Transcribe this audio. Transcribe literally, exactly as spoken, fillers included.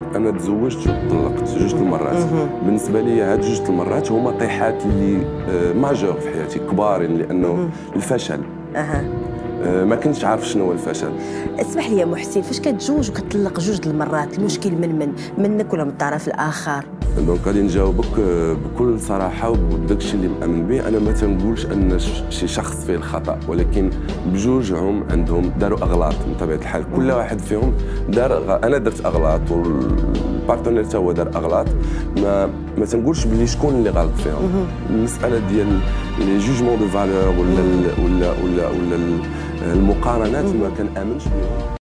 انا تزوجت وطلقت جوج المرات. بالنسبه لي هاد جوج المرات هما طيحات اللي ماجور في حياتي كبارين، لانه الفشل. اها ما كنتش عارف شنو هو الفشل. اسمح لي يا محسن، فاش كتزوج وكتطلق جوج المرات المشكل من من منك ولا من الطرف الاخر؟ دونك غادي نجاوبك بكل صراحه وبداك الشيء اللي مامن به. انا ما تنقولش ان شي شخص فيه الخطا، ولكن بجوجهم عندهم داروا اغلاط من طبيعه الحال. كل واحد فيهم دار غ... انا درت اغلاط والبارتنير حتى هو دار اغلاط. ما ما تنقولش بلي شكون اللي غلط فيهم. المساله ديال لي جوجمون دو فالور ولا ولا ولا ولا المقارنات ما كنامنش بهم.